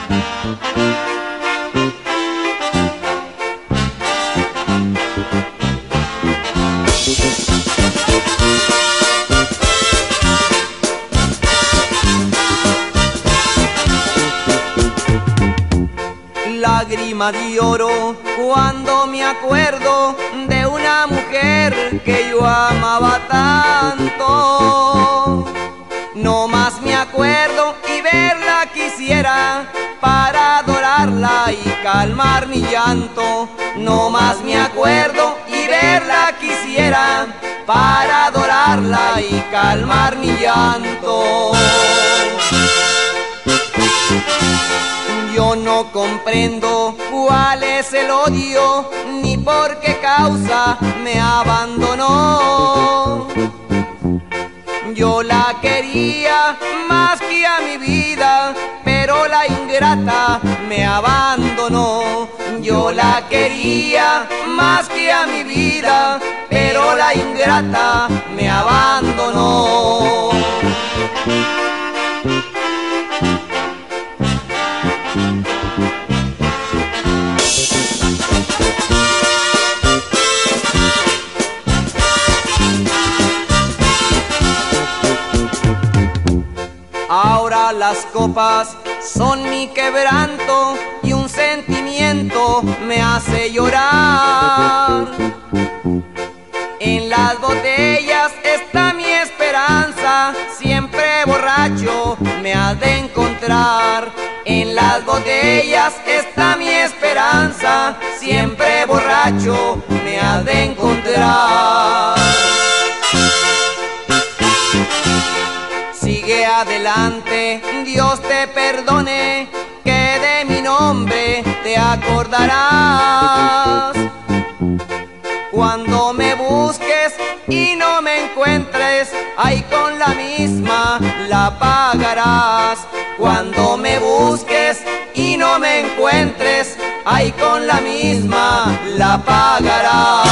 Lágrima de oro cuando me acuerdo de una mujer que yo amaba tanto. No más me acuerdo y verla quisiera para adorarla y calmar mi llanto. No más me acuerdo y verla quisiera para adorarla y calmar mi llanto. Yo no comprendo cuál es el odio, ni por qué causa me abandonó. Yo la quería más que a mi vida, pero la ingrata me abandonó. Yo la quería más que a mi vida, pero la ingrata me abandonó. Ahora las copas son mi quebranto y un sentimiento me hace llorar. En las botellas está mi esperanza, siempre borracho me has de encontrar. En las botellas está mi esperanza, siempre borracho me has de encontrar. Sigue adelante, Dios te perdone, que de mi nombre te acordarás. Cuando me busques y no me encuentres, ahí con la misma la pagarás. Cuando me busques y no me encuentres, ahí con la misma la pagarás.